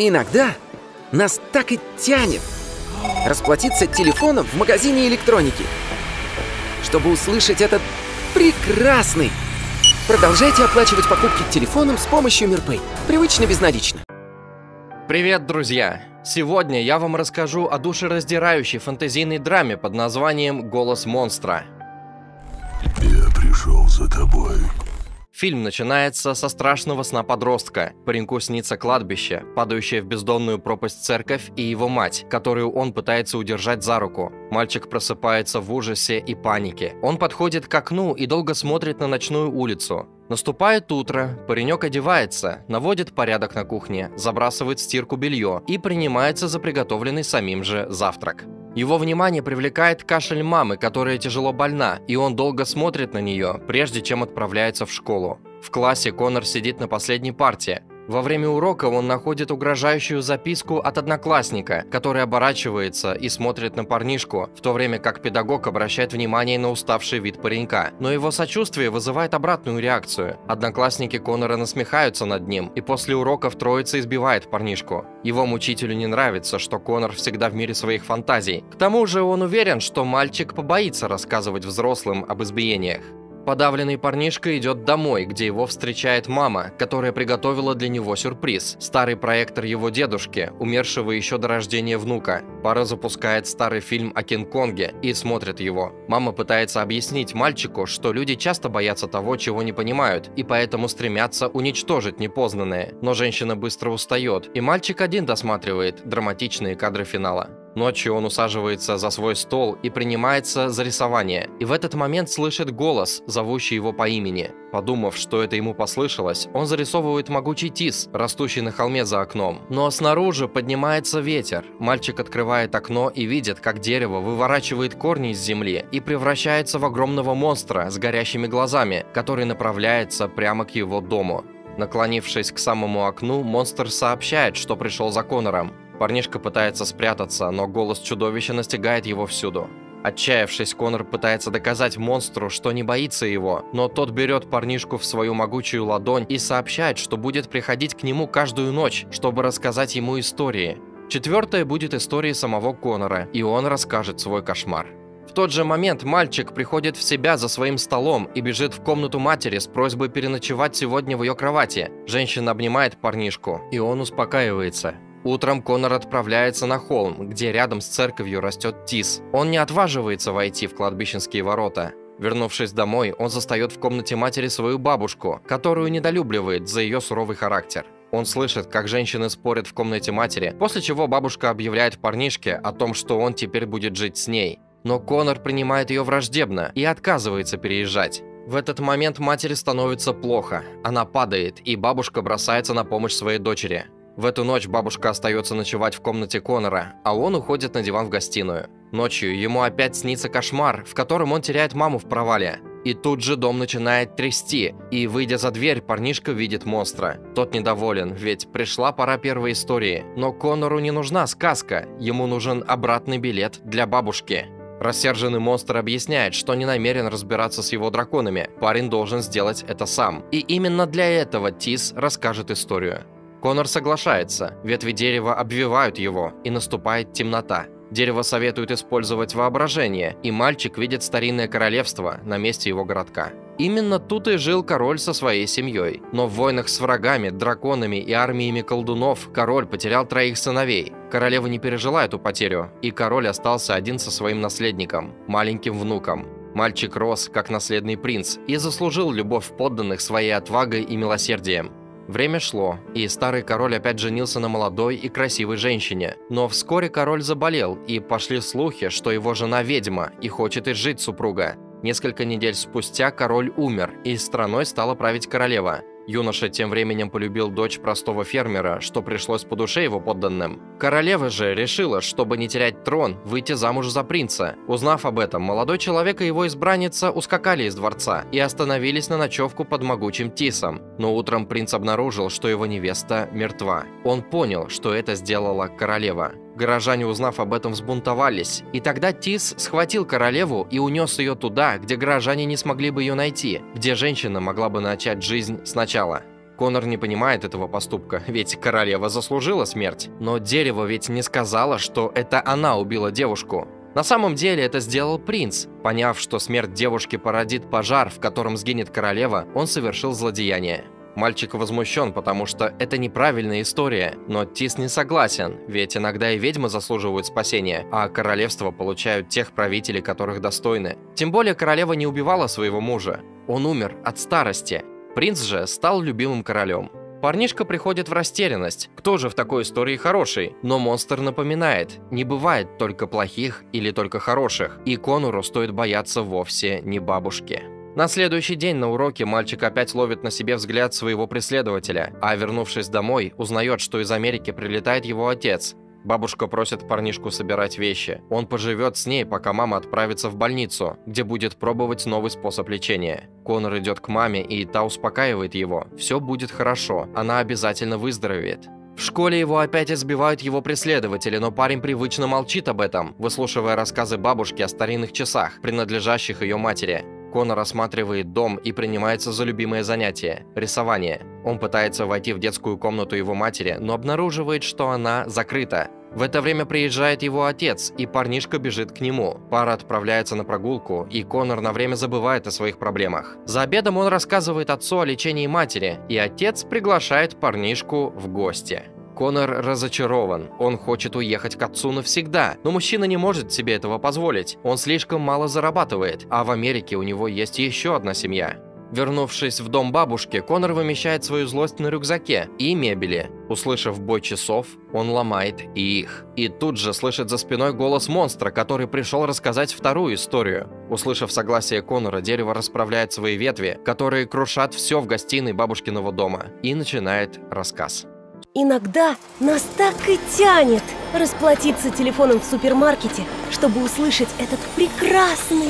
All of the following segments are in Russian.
Иногда нас так и тянет расплатиться телефоном в магазине электроники, чтобы услышать этот прекрасный. Продолжайте оплачивать покупки телефоном с помощью Мирпэй. Привычно безналично. Привет, друзья! Сегодня я вам расскажу о душераздирающей фэнтезийной драме под названием «Голос монстра». Я пришел за тобой. Фильм начинается со страшного сна подростка. Пареньку снится кладбище, падающая в бездонную пропасть церковь и его мать, которую он пытается удержать за руку. Мальчик просыпается в ужасе и панике. Он подходит к окну и долго смотрит на ночную улицу. Наступает утро, паренек одевается, наводит порядок на кухне, забрасывает в стирку белье и принимается за приготовленный самим же завтрак. Его внимание привлекает кашель мамы, которая тяжело больна, и он долго смотрит на нее, прежде чем отправляется в школу. В классе Конор сидит на последней парте. Во время урока он находит угрожающую записку от одноклассника, который оборачивается и смотрит на парнишку, в то время как педагог обращает внимание на уставший вид паренька. Но его сочувствие вызывает обратную реакцию. Одноклассники Конора насмехаются над ним, и после уроков троица избивает парнишку. Его мучителю не нравится, что Конор всегда в мире своих фантазий. К тому же он уверен, что мальчик побоится рассказывать взрослым об избиениях. Подавленный парнишка идет домой, где его встречает мама, которая приготовила для него сюрприз. Старый проектор его дедушки, умершего еще до рождения внука. Пара запускает старый фильм о Кинг-Конге и смотрит его. Мама пытается объяснить мальчику, что люди часто боятся того, чего не понимают, и поэтому стремятся уничтожить непознанное. Но женщина быстро устает, и мальчик один досматривает драматичные кадры финала. Ночью он усаживается за свой стол и принимается за рисование. И в этот момент слышит голос, зовущий его по имени. Подумав, что это ему послышалось, он зарисовывает могучий тис, растущий на холме за окном. Но снаружи поднимается ветер. Мальчик открывает окно и видит, как дерево выворачивает корни из земли и превращается в огромного монстра с горящими глазами, который направляется прямо к его дому. Наклонившись к самому окну, монстр сообщает, что пришел за Конором. Парнишка пытается спрятаться, но голос чудовища настигает его всюду. Отчаявшись, Конор пытается доказать монстру, что не боится его, но тот берет парнишку в свою могучую ладонь и сообщает, что будет приходить к нему каждую ночь, чтобы рассказать ему истории. Четвертая будет историей самого Конора, и он расскажет свой кошмар. В тот же момент мальчик приходит в себя за своим столом и бежит в комнату матери с просьбой переночевать сегодня в ее кровати. Женщина обнимает парнишку, и он успокаивается. Утром Конор отправляется на холм, где рядом с церковью растет тис. Он не отваживается войти в кладбищенские ворота. Вернувшись домой, он застает в комнате матери свою бабушку, которую недолюбливает за ее суровый характер. Он слышит, как женщины спорят в комнате матери, после чего бабушка объявляет парнишке о том, что он теперь будет жить с ней. Но Конор принимает ее враждебно и отказывается переезжать. В этот момент матери становится плохо. Она падает, и бабушка бросается на помощь своей дочери. В эту ночь бабушка остается ночевать в комнате Конора, а он уходит на диван в гостиную. Ночью ему опять снится кошмар, в котором он теряет маму в провале. И тут же дом начинает трясти, и, выйдя за дверь, парнишка видит монстра. Тот недоволен, ведь пришла пора первой истории. Но Конору не нужна сказка, ему нужен обратный билет для бабушки. Рассерженный монстр объясняет, что не намерен разбираться с его драконами. Парень должен сделать это сам. И именно для этого Тис расскажет историю. Конор соглашается, ветви дерева обвивают его, и наступает темнота. Дерево советует использовать воображение, и мальчик видит старинное королевство на месте его городка. Именно тут и жил король со своей семьей. Но в войнах с врагами, драконами и армиями колдунов король потерял 3 сыновей. Королева не пережила эту потерю, и король остался один со своим наследником, маленьким внуком. Мальчик рос как наследный принц и заслужил любовь подданных своей отвагой и милосердием. Время шло, и старый король опять женился на молодой и красивой женщине. Но вскоре король заболел, и пошли слухи, что его жена ведьма и хочет изжить супруга. Несколько недель спустя король умер, и страной стала править королева. Юноша тем временем полюбил дочь простого фермера, что пришлось по душе его подданным. Королева же решила, чтобы не терять трон, выйти замуж за принца. Узнав об этом, молодой человек и его избранница ускакали из дворца и остановились на ночевку под могучим тисом. Но утром принц обнаружил, что его невеста мертва. Он понял, что это сделала королева. Горожане, узнав об этом, взбунтовались, и тогда Тис схватил королеву и унес ее туда, где горожане не смогли бы ее найти, где женщина могла бы начать жизнь сначала. Конор не понимает этого поступка, ведь королева заслужила смерть. Но дерево ведь не сказала, что это она убила девушку. На самом деле это сделал принц. Поняв, что смерть девушки породит пожар, в котором сгинет королева, он совершил злодеяние. Мальчик возмущен, потому что это неправильная история, но Тис не согласен, ведь иногда и ведьмы заслуживают спасения, а королевства получают тех правителей, которых достойны. Тем более королева не убивала своего мужа, он умер от старости. Принц же стал любимым королем. Парнишка приходит в растерянность, кто же в такой истории хороший? Но монстр напоминает, не бывает только плохих или только хороших, и Конору стоит бояться вовсе не бабушки. На следующий день на уроке мальчик опять ловит на себе взгляд своего преследователя, а вернувшись домой, узнает, что из Америки прилетает его отец. Бабушка просит парнишку собирать вещи. Он поживет с ней, пока мама отправится в больницу, где будет пробовать новый способ лечения. Конор идет к маме, и та успокаивает его. Все будет хорошо, она обязательно выздоровеет. В школе его опять избивают его преследователи, но парень привычно молчит об этом, выслушивая рассказы бабушки о старинных часах, принадлежащих ее матери. Конор осматривает дом и принимается за любимое занятие – рисование. Он пытается войти в детскую комнату его матери, но обнаруживает, что она закрыта. В это время приезжает его отец, и парнишка бежит к нему. Пара отправляется на прогулку, и Конор на время забывает о своих проблемах. За обедом он рассказывает отцу о лечении матери, и отец приглашает парнишку в гости. Конор разочарован, он хочет уехать к отцу навсегда, но мужчина не может себе этого позволить, он слишком мало зарабатывает, а в Америке у него есть еще одна семья. Вернувшись в дом бабушки, Конор вымещает свою злость на рюкзаке и мебели. Услышав бой часов, он ломает и их. И тут же слышит за спиной голос монстра, который пришел рассказать вторую историю. Услышав согласие Конора, дерево расправляет свои ветви, которые крушат все в гостиной бабушкиного дома, и начинает рассказ. Иногда нас так и тянет расплатиться телефоном в супермаркете, чтобы услышать этот прекрасный...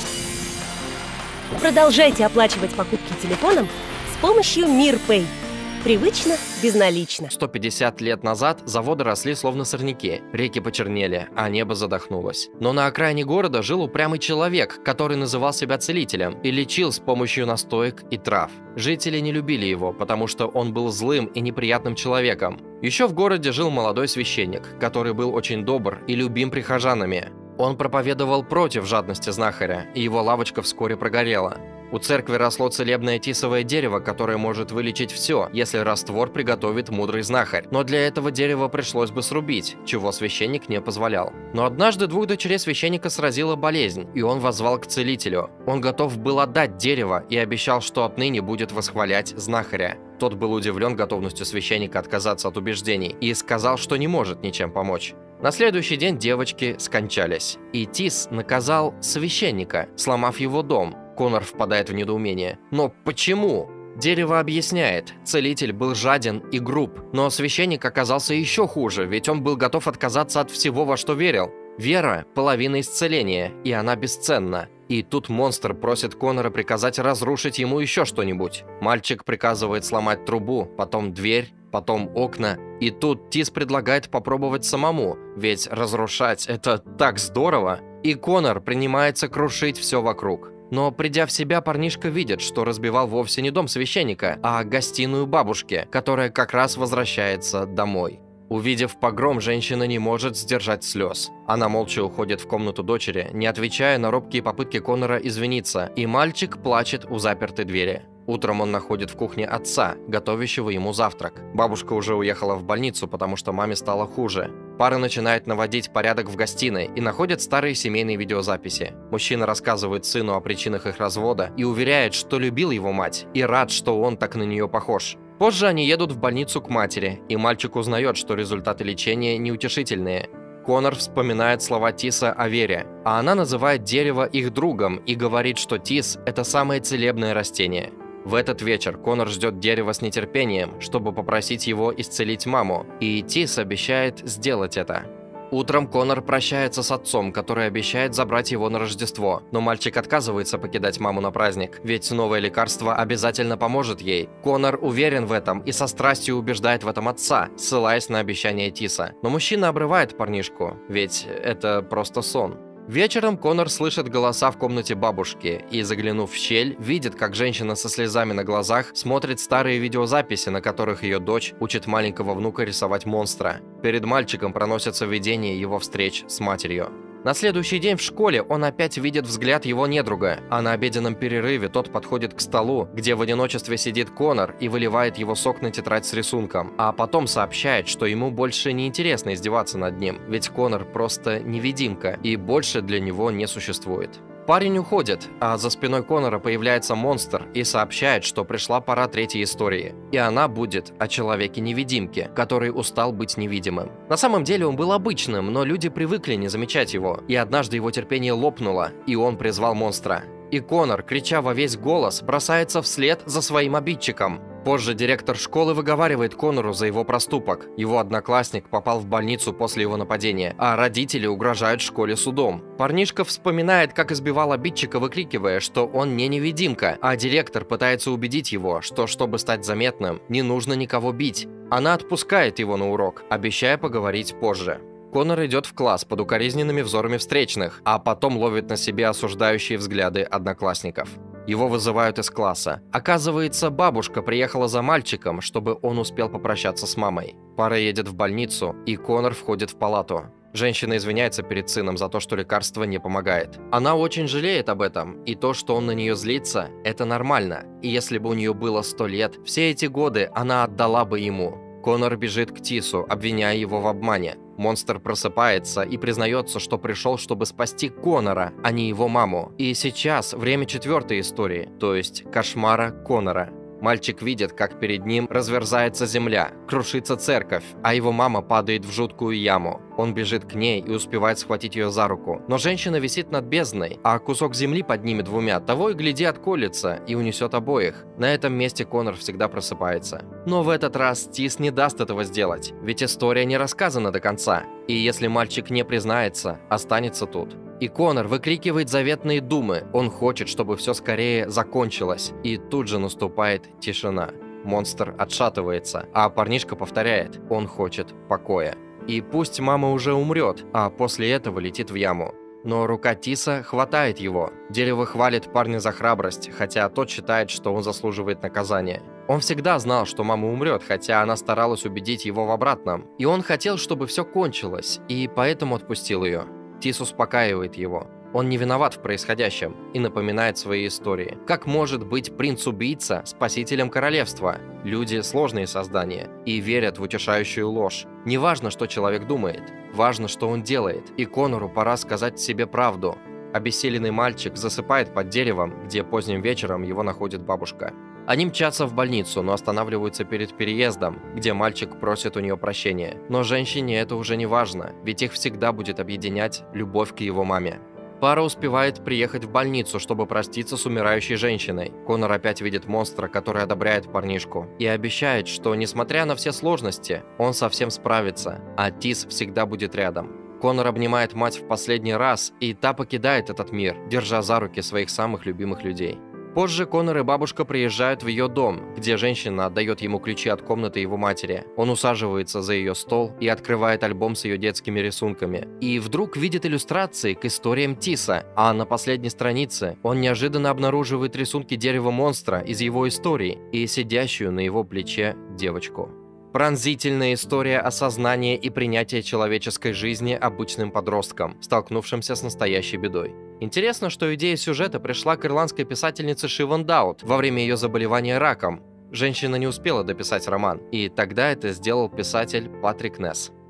Продолжайте оплачивать покупки телефоном с помощью Мирпэй. Привычно, безналично. 150 лет назад заводы росли словно сорняки, реки почернели, а небо задохнулось. Но на окраине города жил упрямый человек, который называл себя целителем и лечил с помощью настоек и трав. Жители не любили его, потому что он был злым и неприятным человеком. Еще в городе жил молодой священник, который был очень добр и любим прихожанами. Он проповедовал против жадности знахаря, и его лавочка вскоре прогорела. У церкви росло целебное тисовое дерево, которое может вылечить все, если раствор приготовит мудрый знахарь. Но для этого дерева пришлось бы срубить, чего священник не позволял. Но однажды двух дочерей священника сразила болезнь, и он воззвал к целителю. Он готов был отдать дерево и обещал, что отныне будет восхвалять знахаря. Тот был удивлен готовностью священника отказаться от убеждений и сказал, что не может ничем помочь. На следующий день девочки скончались, и Тис наказал священника, сломав его дом. Конор впадает в недоумение. Но почему? Дерево объясняет, целитель был жаден и груб, но священник оказался еще хуже, ведь он был готов отказаться от всего, во что верил. Вера – половина исцеления, и она бесценна. И тут монстр просит Конора приказать разрушить ему еще что-нибудь. Мальчик приказывает сломать трубу, потом дверь, потом окна. И тут Тис предлагает попробовать самому, ведь разрушать – это так здорово. И Конор принимается крушить все вокруг. Но придя в себя, парнишка видит, что разбивал вовсе не дом священника, а гостиную бабушки, которая как раз возвращается домой. Увидев погром, женщина не может сдержать слез. Она молча уходит в комнату дочери, не отвечая на робкие попытки Конора извиниться, и мальчик плачет у запертой двери. Утром он находит в кухне отца, готовящего ему завтрак. Бабушка уже уехала в больницу, потому что маме стало хуже. Пара начинает наводить порядок в гостиной и находит старые семейные видеозаписи. Мужчина рассказывает сыну о причинах их развода и уверяет, что любил его мать и рад, что он так на нее похож. Позже они едут в больницу к матери, и мальчик узнает, что результаты лечения неутешительные. Конор вспоминает слова Тиса о вере, а она называет дерево их другом и говорит, что Тис – это самое целебное растение. В этот вечер Конор ждет дерева с нетерпением, чтобы попросить его исцелить маму, и Тис обещает сделать это. Утром Конор прощается с отцом, который обещает забрать его на Рождество, но мальчик отказывается покидать маму на праздник, ведь новое лекарство обязательно поможет ей. Конор уверен в этом и со страстью убеждает в этом отца, ссылаясь на обещание Тиса. Но мужчина обрывает парнишку, ведь это просто сон. Вечером Конор слышит голоса в комнате бабушки и, заглянув в щель, видит, как женщина со слезами на глазах смотрит старые видеозаписи, на которых ее дочь учит маленького внука рисовать монстра. Перед мальчиком проносятся видения его встреч с матерью. На следующий день в школе он опять видит взгляд его недруга, а на обеденном перерыве тот подходит к столу, где в одиночестве сидит Конор и выливает его сок на тетрадь с рисунком, а потом сообщает, что ему больше не интересно издеваться над ним, ведь Конор просто невидимка и больше для него не существует. Парень уходит, а за спиной Конора появляется монстр и сообщает, что пришла пора третьей истории. И она будет о человеке-невидимке, который устал быть невидимым. На самом деле он был обычным, но люди привыкли не замечать его. И однажды его терпение лопнуло, и он призвал монстра. И Конор, крича во весь голос, бросается вслед за своим обидчиком. Позже директор школы выговаривает Конору за его проступок. Его одноклассник попал в больницу после его нападения, а родители угрожают школе судом. Парнишка вспоминает, как избивал обидчика, выкрикивая, что он не невидимка, а директор пытается убедить его, что, чтобы стать заметным, не нужно никого бить. Она отпускает его на урок, обещая поговорить позже. Конор идет в класс под укоризненными взорами встречных, а потом ловит на себе осуждающие взгляды одноклассников. Его вызывают из класса. Оказывается, бабушка приехала за мальчиком, чтобы он успел попрощаться с мамой. Пара едет в больницу, и Конор входит в палату. Женщина извиняется перед сыном за то, что лекарство не помогает. Она очень жалеет об этом, и то, что он на нее злится, это нормально. И если бы у нее было 100 лет, все эти годы она отдала бы ему. Конор бежит к Тису, обвиняя его в обмане. Монстр просыпается и признается, что пришел, чтобы спасти Конора, а не его маму. И сейчас время четвертой истории, то есть кошмара Конора. Мальчик видит, как перед ним разверзается земля, крушится церковь, а его мама падает в жуткую яму. Он бежит к ней и успевает схватить ее за руку. Но женщина висит над бездной, а кусок земли под ними двумя того и гляди отколется и унесет обоих. На этом месте Конор всегда просыпается. Но в этот раз Тис не даст этого сделать, ведь история не рассказана до конца. И если мальчик не признается, останется тут. И Конор выкрикивает заветные думы. Он хочет, чтобы все скорее закончилось. И тут же наступает тишина. Монстр отшатывается, а парнишка повторяет: он хочет покоя. И пусть мама уже умрет, а после этого летит в яму. Но рука Тиса хватает его. Дерево хвалит парня за храбрость, хотя тот считает, что он заслуживает наказания. Он всегда знал, что мама умрет, хотя она старалась убедить его в обратном. И он хотел, чтобы все кончилось, и поэтому отпустил ее. Тис успокаивает его. Он не виноват в происходящем и напоминает свои истории. Как может быть принц-убийца спасителем королевства? Люди – сложные создания и верят в утешающую ложь. Не важно, что человек думает, важно, что он делает. И Конору пора сказать себе правду. Обессиленный мальчик засыпает под деревом, где поздним вечером его находит бабушка. Они мчатся в больницу, но останавливаются перед переездом, где мальчик просит у нее прощения. Но женщине это уже не важно, ведь их всегда будет объединять любовь к его маме. Пара успевает приехать в больницу, чтобы проститься с умирающей женщиной. Конор опять видит монстра, который одобряет парнишку, и обещает, что, несмотря на все сложности, он совсем справится, а Тис всегда будет рядом. Конор обнимает мать в последний раз, и та покидает этот мир, держа за руки своих самых любимых людей. Позже Конор и бабушка приезжают в ее дом, где женщина отдает ему ключи от комнаты его матери. Он усаживается за ее стол и открывает альбом с ее детскими рисунками. И вдруг видит иллюстрации к историям Тиса, а на последней странице он неожиданно обнаруживает рисунки дерева монстра из его истории и сидящую на его плече девочку. Пронзительная история осознания и принятия человеческой жизни обычным подростком, столкнувшимся с настоящей бедой. Интересно, что идея сюжета пришла к ирландской писательнице Шиван Даут во время ее заболевания раком. Женщина не успела дописать роман, и тогда это сделал писатель Патрик Несс.